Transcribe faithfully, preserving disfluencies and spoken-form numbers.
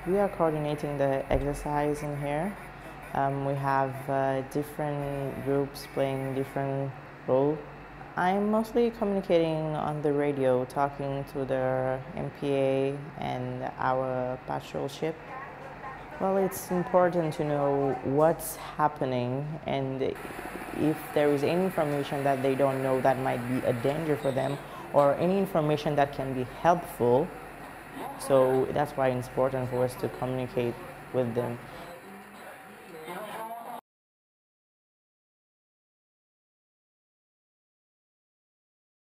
We are coordinating the exercise in here. Um, we have uh, different groups playing different roles. I'm mostly communicating on the radio, talking to the M P A and our patrol ship. Well, it's important to know what's happening, and if there is any information that they don't know that might be a danger for them, or any information that can be helpful. So that's why it's important for us to communicate with them.